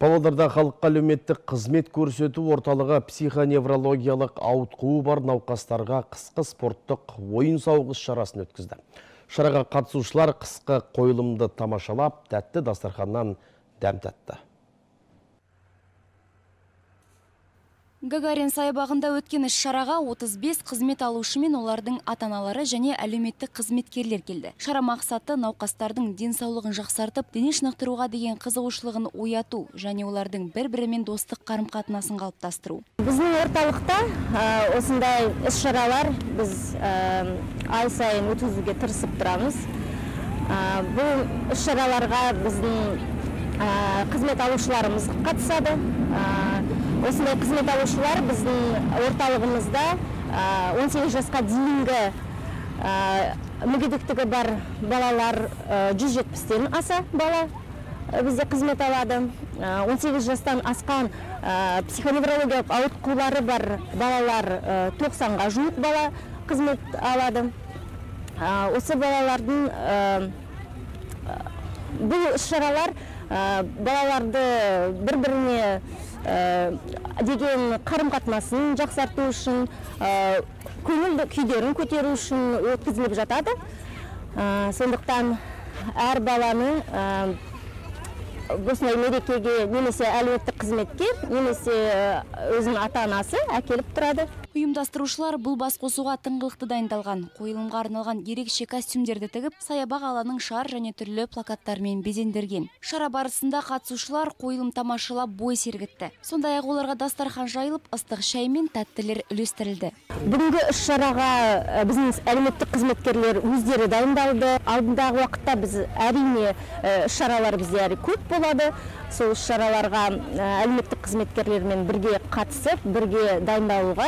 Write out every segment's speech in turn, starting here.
Павлодарда халыққа әлеуметтік қызмет көрсету орталығы психоневрологиялық ауытқуы бар науқастарға қысқы спорттық ойын-сауық шарасын өткізді. Шараға қатысушылар қысқы қойылымды тамашалап, тәтті дастарханнан дәм татты. Гагарин саябағында өткен шараға 35 қызмет алушы мен олардың ата-аналары және әлеуметтік қызметкерлер келді. Шара мақсаты науқастардың денсаулығын жақсартып, дене шынықтыруға деген қызығушылығын ояту және олардың бір-бірімен достық қарым-қатынасын қалыптастыру. Біздің орталықта осындай іс-шаралар біз ай сайын өткізуге тырысып тұрамыз. Бұл іс-шараларға біздің қызмет алушыларымыз қатысады. Осындай қызмет алушылар біздің орталығымызда 18 жасқа дейінгі мүгедектігі бар балалар 170-тен аса бала бізде қызмет алады. 18 жастан асқан психоневрологиялық ауытқулары бар балалар 90-ға жуық бала қызмет алады. Осы балалардың бұл іс-шаралар балаларды бір-біріне деген қарым-қатынасын жақсарту үшін, көңіл күйдерін көтеру үшін өткізіліп жатады. Сондықтан әр баланы осындай мерекеге немесе әлеуметтік қызметке, немесе өзінің ата-анасы әкеліп тұрады. Ұйымдастырушылар бұл басқосуға тыңғылықты дайындалған, қойылымға арналған ерекше костюмдерді тігіп, саябақ алаңын шар және түрлі плакаттармен безендірген. Шара барысында қатысушылар қойылым тамашалап бой сергітті. Сондай-ақ оларға дастархан жайылып, ыстық шай мен тәттілер үлестірілді. Бүгінгі іс-шараға біздің әлеуметтік қызметкерлер өздері дайындалды. Алдындағы уақытта біз әрине іс-шаралар бізде көп болады. Сол шараларға әлеуметтік қызметкерлермен бірге қатысып, бірге дайындалуға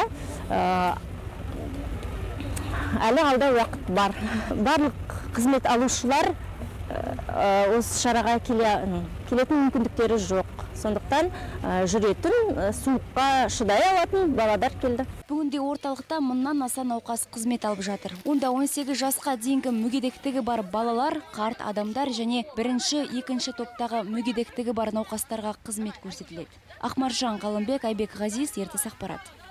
әлі алда уақыт бар. Барлық қызмет алушылар осы шараға келетін мүмкіндіктері жоқ. Сондықтан жүретін, суыққа шыдай алатын баладар келді. Бүгінде орталықта 1000-нан аса науқас қызмет алып жатыр. Онда 18 жасқа дейінгі мүгедектігі бар балалар, қарт адамдар және бірінші-екінші топтағы мүгедектігі бар науқастарға қызмет көрсетіледі. Ақмаржан Қалымбек, Айбек Ғазиз, ертіс ақпарат.